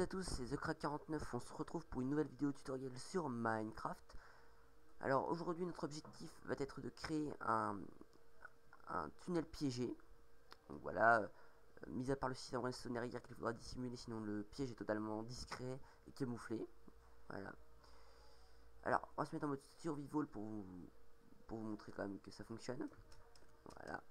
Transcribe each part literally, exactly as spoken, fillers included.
tous, c'est The Crack quarante-neuf, on se retrouve pour une nouvelle vidéo tutoriel sur Minecraft. Alors aujourd'hui notre objectif va être de créer un, un tunnel piégé. Donc voilà, euh, mis à part le système redstone derrière qu'il faudra dissimuler, sinon le piège est totalement discret et camouflé. Voilà. Alors on va se mettre en mode survival pour vous, pour vous montrer quand même que ça fonctionne. Voilà.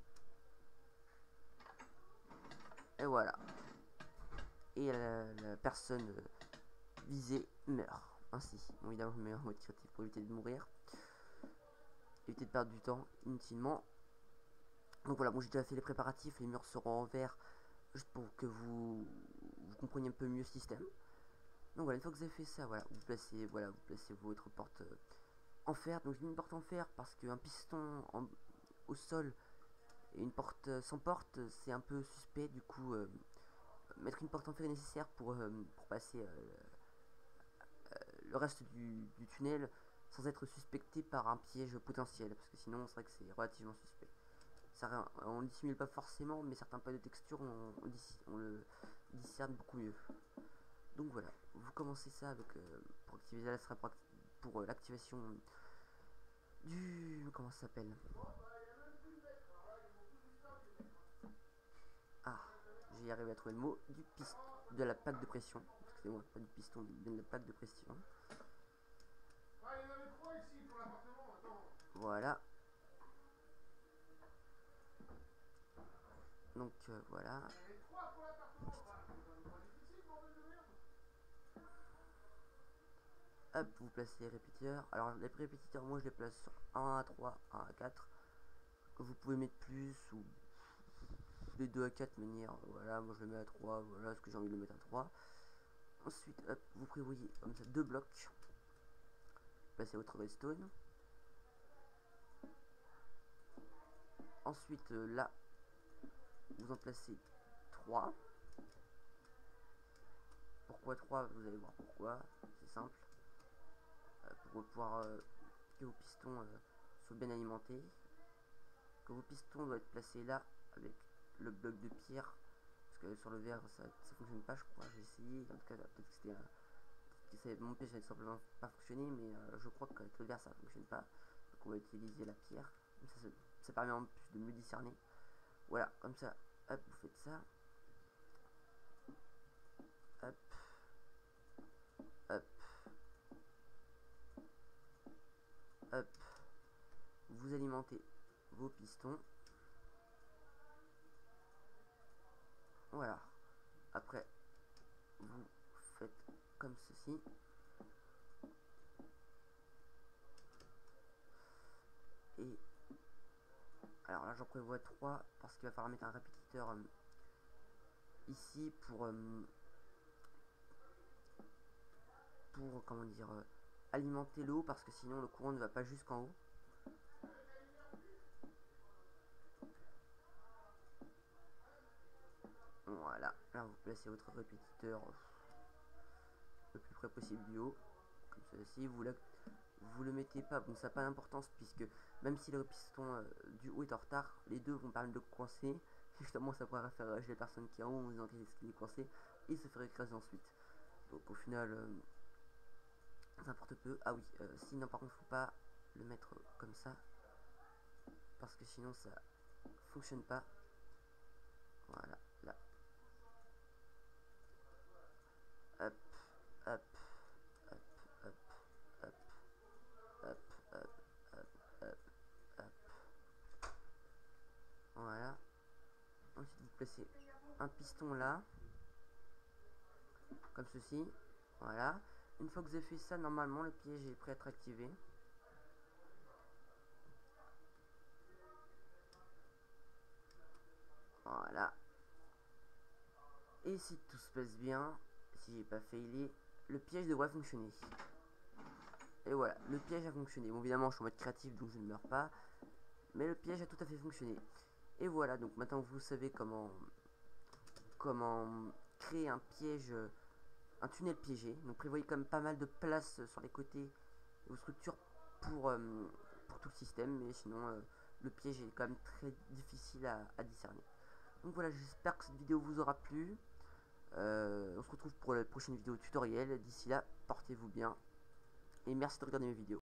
Et voilà. Et la, la personne visée meurt. Ainsi, bon, évidemment je mets en mode créatif pour éviter de mourir, éviter de perdre du temps inutilement. Donc voilà, bon, j'ai déjà fait les préparatifs, les murs seront en verre juste pour que vous, vous compreniez un peu mieux le système. Donc voilà, une fois que vous avez fait ça, voilà, vous placez, voilà, vous placez votre porte euh, en fer. Donc j'ai mis une porte en fer parce qu'un piston en, au sol et une porte euh, sans porte, c'est un peu suspect. Du coup, euh, mettre une porte en fer est nécessaire pour, euh, pour passer euh, le reste du, du tunnel sans être suspecté par un piège potentiel, parce que sinon c'est vrai que c'est relativement suspect. Ça, on ne dissimule pas forcément, mais certains points de texture on, on, on le discerne beaucoup mieux. Donc voilà, vous commencez ça avec euh, pour activer ça sera pour, pour euh, l'activation du comment ça s'appelle. Ah, j'ai arrivé à trouver le mot du piston de la plaque de pression. Excusez-moi, pas du piston, de la plaque de pression. Voilà. Donc euh, voilà. Hop, vous placez les répétiteurs. Alors les répétiteurs, moi je les place sur un à trois, un à quatre. Vous pouvez mettre plus ou les deux à quatre manière. Voilà, moi je le mets à trois, voilà, parce que j'ai envie de le mettre à trois. Ensuite, hop, vous prévoyez comme ça deux blocs. Placez votre redstone. Ensuite, euh, là, vous en placez trois. Pourquoi trois? Vous allez voir pourquoi. C'est simple. Euh, pour pouvoir euh, que vos pistons euh, soient bien alimentés. Que vos pistons doivent être placés là avec le bloc de pierre. Parce que sur le verre, ça, ça fonctionne pas, je crois. J'ai essayé. En tout cas, peut-être que c'était un. Mon piège n'avait simplement pas fonctionné, mais euh, je crois qu'avec le verre ça fonctionne pas. Donc on va utiliser la pierre. Ça, ça permet en plus de mieux discerner. Voilà, comme ça, hop, vous faites ça. Hop. Hop. Hop. Vous alimentez vos pistons. Voilà. Après, vous faites comme ceci. Et alors là, j'en prévois trois parce qu'il va falloir mettre un répétiteur euh, ici pour euh, pour comment dire euh, alimenter l'eau, parce que sinon le courant ne va pas jusqu'en haut. Voilà, là vous placez votre répétiteur le plus près possible du haut, comme ceci. Vous, la, vous le mettez pas, bon ça n'a pas d'importance puisque même si le piston euh, du haut est en retard, les deux vont permettre de coincer. Justement ça pourrait faire réagir les personnes qui sont en haut en disant qu'il est coincé et se faire écraser ensuite. Donc au final, euh, n'importe peu. Ah oui, euh, sinon par contre faut pas le mettre comme ça parce que sinon ça fonctionne pas. Voilà, là. Hop, hop, hop, hop, hop, hop, hop, hop, hop, hop. Voilà. Ensuite vous placez un piston là, comme ceci. Voilà. Une fois que vous avez fait ça, normalement le piège est prêt à être activé. Voilà. Et si tout se passe bien, si j'ai pas failli, le piège devrait fonctionner. Et voilà, le piège a fonctionné. Bon, évidemment, je suis en mode créatif, donc je ne meurs pas. Mais le piège a tout à fait fonctionné. Et voilà, donc maintenant vous savez comment comment créer un piège, un tunnel piégé. Donc prévoyez quand même pas mal de place sur les côtés de vos structures pour, euh, pour tout le système. Mais sinon, euh, le piège est quand même très difficile à, à discerner. Donc voilà, j'espère que cette vidéo vous aura plu. Euh, on se retrouve pour la prochaine vidéo tutoriel. D'ici là, portez-vous bien. Et merci de regarder mes vidéos.